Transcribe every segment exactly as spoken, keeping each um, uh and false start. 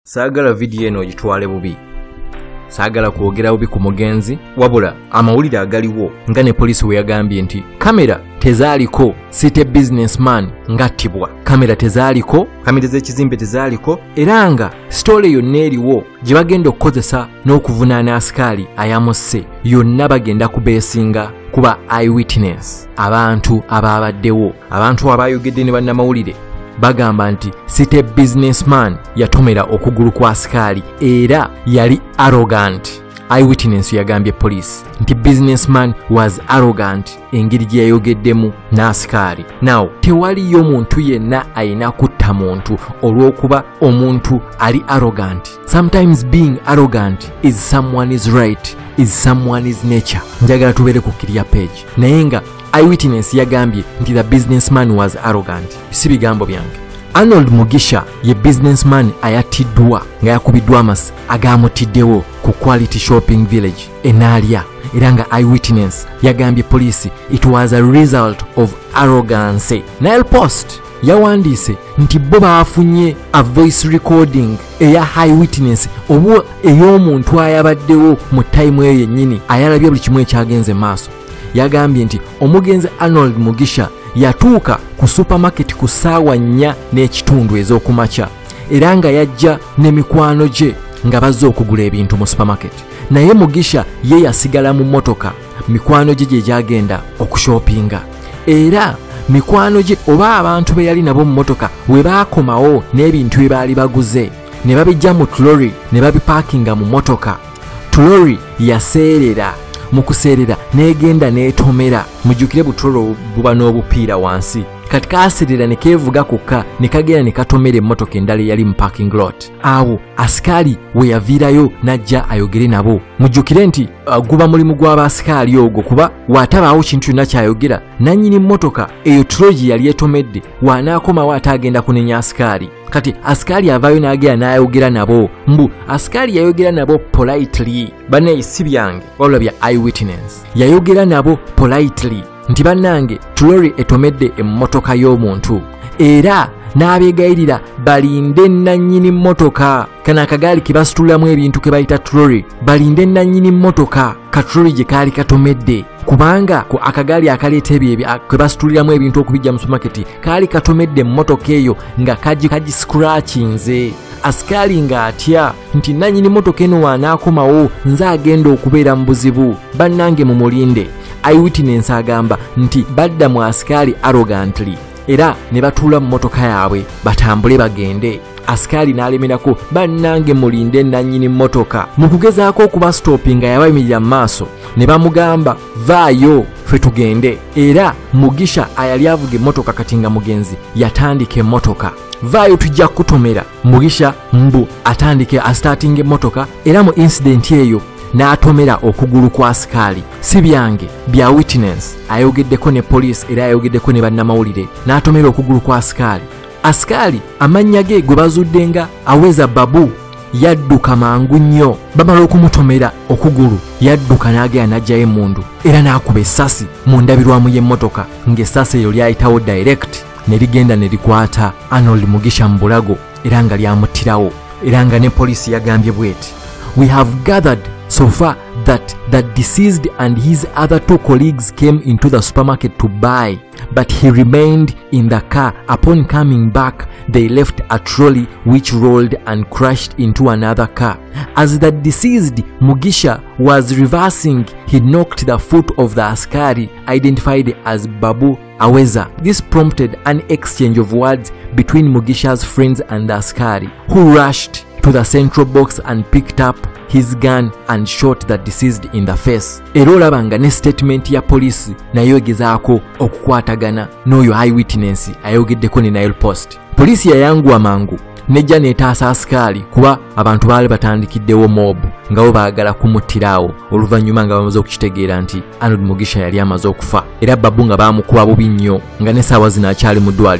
Saagala video eno ogitwale bubi. Saagala kwogera bubi ku mugenzi wabula amawulire agaliwo nga ne poliisi we yagambye nti kamera tezaaliko site businessman ngattibwa. Kamera tezaaliko, kamera z'ekizimbe tezaaliko era nga story yonna eriwo gye bagenda okukozesa n'okuvunaana asikaali ayamusse yonna bagenda kubeesinga kuba eyewitness. Abantu abaabaddewo, abantu abayogedde ne bannamawulire bagamba nti site businessman yatomera okugulu kwa asikaali era yali arrogant. Eyewitness yagambye police nti businessman was arrogant engeri gye yayogeddemu n'asikaali. Now tewaliyo muntu yenna ayina kutta muntu olw'okuba omuntu ali arrogant. Sometimes being arrogant is someone's right, is someone's nature. Njagala tubeere ku clear page. Naye nga Eyewitness yagambye nti the businessman was arrogant. Si bigambo byange. Arnold Mugisha ye businessman ayatiddwa nga yakubiddwa amasi agamutiddewo ku Quality Shopping Village Enalia. Era nga Eyewitness yagambye police it was a result of arrogance. Nile Post yawandiise nti bo baafunye a voice recording eya Eyewitness oba ey'omuntu ayabaddewo mu time eyo yennyini ayalabye buli kimu ekyagenze maaso. Yagambye nti omugenzi Arnold Mugisha yatuuka ku supermarket ku ssaawa nnya n'ekitundu ez'okumakya era nga yajja ne mikwano gye nga bazze okugula ebintu mu supermarket. Naye Mugisha ye yasigala mu mmotoka mikwano gye gye gyagenda okushopinga era mikwano gye oba abantu be yali nabo mu mmotoka we baakomawo n'ebintu bye baali baguze ne babijja mu tulori ne babipaakinga mu mmotoka. Tulori yaseerera mu kuseerera n'egenda n'etomera. Mujjukire butolo buba n'obupiira wansi kati kaaseerera ne keevuga kokka ne kagenda ne katomera emmotoka endala eyali mu parking lot. Awo asikaali we yaviirayo n'ajja ayogere nabo. Mujjukire nti uh, guba mulimu gw'abaasikaali ogwo kuba waatabaawo kintu kyonna kyayogera nannyini mmotoka eyo tulogi yali etomedde waanaakomawo ate agenda kunenya asikaali. Kati asikaali avaayo n'agera n'ayogera nabo. Mbu asikaali yayogera nabo politely. Bannaye si byange wabula bya Eyewitness. Yayogera nabo politely nti bannange tulori etomedde emmotoka y'omuntu era n'abeegayirira balinde nannyini mmotoka. Kana akagaali ke basitulamu ebintu ke bayita tulori balinde nannyini mmotoka katulori gye kaali katomedde kubanga ku akagaali akaleeta ebyo ke basituliramu ebintu okubijja mu supermarket kaali katomedde emmotoka eyo nga kaji kaji scratchinze. Asikaali ng'atya nti nannyini mmotoka eno waanaakomawo nze agenda okubeera mu buzibu bannange mu mulinde. Eyewitness agamba nti badda mu asikaali arrogantly era ne batuula mu mmotoka yaabwe batambule bagende. Asikaali n'alemerako bannange mulinde nannyini mmotoka. Mu kugezaako okuba stoppinga yabayimirira mu maaso ne bamugamba vaayo ffe tugende era Mugisha ayali avuga emmotoka kati nga mugenzi yatandika emmotoka. Vaayo tujja kutomera. Mugisha mbu atandike astarting emmotoka era mu incident eyo n'atomera okugulu kwa asikaali. Si byange bya Witness ayogeddeko ne police era ayogeddeko ne bannamawulire n'atomera okugulu kwa asikaali. Asikaali amannya ge gwe bazudde nga aweza babu yadduka mangu nnyo. Bamala okumutomera okugulu yadduka n'agenda n'ajjayo emmundu era n'akuba essasi mu ndabirwamu y'emmotoka ng'essasi eyo lyayitawo direct ne ligenda ne likwata Arnold Mugisha mu bulago era nga lyamuttirawo era nga ne poliisi yagambye bweti we have gathered so far that the deceased and his other two colleagues came into the supermarket to buy, but he remained in the car. Upon coming back, they left a trolley which rolled and crashed into another car. As the deceased Mugisha was reversing, he knocked the foot of the askari identified as Babu Aweza. This prompted an exchange of words between Mugisha's friends and the askari, who rushed to the central box and picked up his gun and shot the deceased in the face. Era olabanga ne statement ya police nayo egezaako okukwatagana n'oyo Eyewitness ayogeddeko ne Nile Post. Police yayanguwa mangu nejja neetaasa asikaali kuba abantu baali batandikiddewo mob nga bo baagala kumuttiraawo oluvannyuma nga bamaze okukitegeera nti Arnold Mugisha yali amaze okufa era Babu nga baamukuba bubi nnyo nga ne ssaawa zino akyali mu ddwaliro.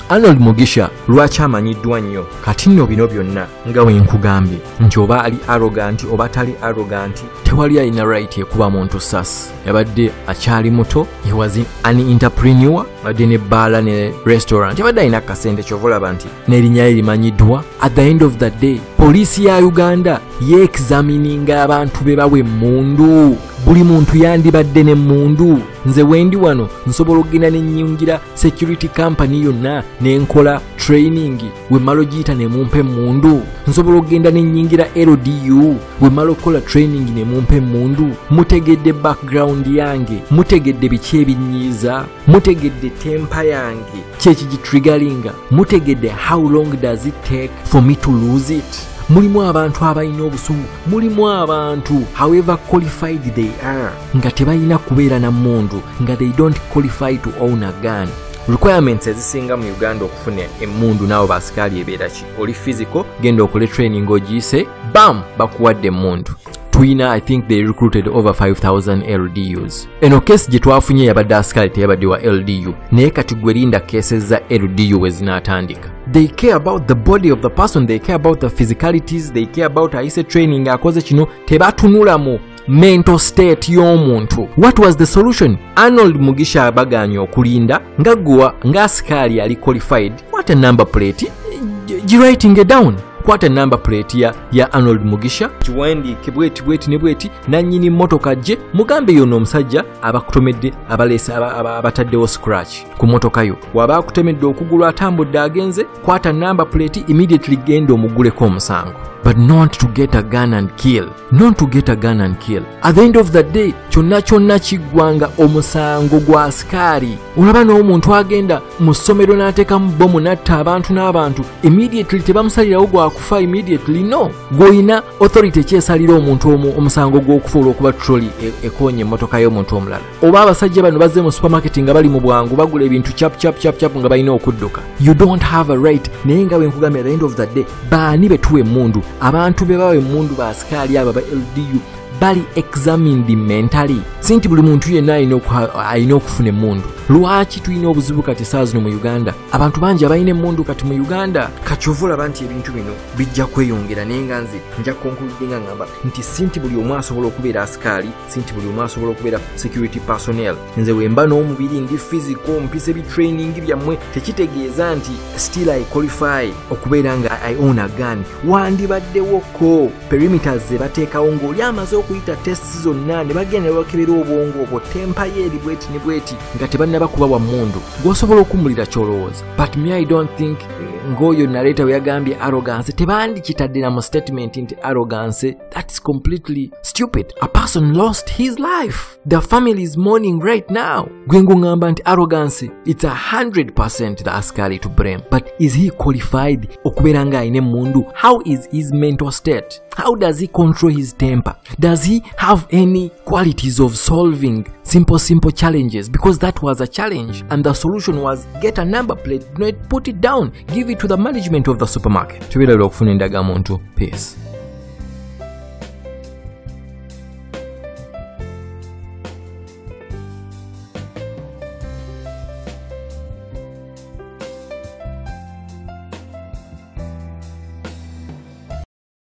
Arnold Mugisha lwaki amanyiddwa nnyo kati nno bino byonna nga wenkugambye nti oba ali arrogant oba tali arrogant tewali alina right ekuba muntu sas yabadde akyali muto he was an entrepreneur badde ne bbaala ne restaurant yabadde alina kasente kyovolaba nti n'erinnya lye limanyiddwa at the end of the day poliisi ya Uganda yeexamininga abantu be bawe emmundu buli muntu yandibadde n'emmundu nze wendi wano nsobola okugenda ne nnyingira security company yonna n'enkola training we malo giyita ne mumpe emmundu nsobola okugenda ne nnyingira L D U we malo kola training ne mumpe emmundu mutegedde background yange mutegedde biki ebinyiiza mutegedde tempa yange kyeki gitriggeringa mutegedde how long does it take for me to lose it mulimu abantu abalina obusungu mulimu abantu however qualified they are nga tebalina kubeera na mmundu nga they don't qualify to own a gun requirements ezisinga mu Uganda okufuna emmundu naawe basikali ebeera ki oli physical genda okole training ogiyise bam bakuwadde emmundu Twina, I think they recruited over five thousand L D Us. Eno case gye twafunye yabadde asikali teyabadde wa L D U naye kati gwe linda cases za L D U ezinaatandika. They care about the body of the person, they care about the physicalities, they care about ayise training akoze kino tebatunula mu mental state y'omuntu. What was the solution? Arnold Mugisha abaganya okulinda nga gwa nga asikali ali qualified. What a number plate. Writing it down. What a number plate ya, ya Arnold Mugisha kiwendi kibweti bweti ne bweti nanyini motoka je mugambe yono omusajja abakutomedde abalesa abataddewo scratch ku motoka yo waba akutemedde okugulu atambudde agenze kwata number plate immediately genda omuguleko omusango but not to get a gun and kill not to get a gun and kill at the end of the day kyonna kyonna kiggwanga omusango gwa askari olaba n'omuntu agenda mu ssomero n'ateekamu bomu n'atta abantu n'abantu immediately tebamusalirawo gwakufa immediately no gw'olina authority kyesalira omuntu omu omusango gw'okufa olw'okuba troli ekonye emmotoka y'omuntu omulala oba abasajja bano bazze mu supermarket nga bali mu bwangu bagula ebintu chap chap chap chap nga balina okudduka you don't have a right naye nga bwenkugambye at the end of the day baani betuwa emmundu abantu be bawe emmundu baasikali abo ba L D U bali examined mentally sinti buli muntu yenna alina okufuna emmundu lwaki tulina obuzibu kati saa zino mu Uganda abantu bangi abalina emmundu kati mu Uganda kakyovula banti ebintu bino bijja kweyongera naye nga nze nja konkuludinga ngamba nti sinti buli omu asobola okubeera asikali sinti buli omu asobola okubeera security personnel nze wemba n'omubiri ndi physical mpise bitraining byammwe tekitegeeza nti still I qualify okubeera nga I own a gun wandibaddewoko perimeters ze bateekawo ng'oli amaze okuyita tests zonna ne bagenda ne bakebera obwongo obwo tempa yeeri bweti ne bweti nga tebalina bakuba wa mmundu gw'osobola okumulira kyolowooza but me I don't think ng'oyo naleeta we yagambye arrogance tebandikitadde na mu statement nti arrogance that's completely stupid a person lost his life the family is mourning right now gwe ng'ongamba nti arrogance it's a hundred percent the askari to blame but is he qualified okubeera nga alina emmundu how is his mental state how does he control his temper does he have any qualities of solving simple simple challenges because that was a challenge and the solution was get a number plate put it down give it to the management of the supermarket tubira okufuna endagamuntu peace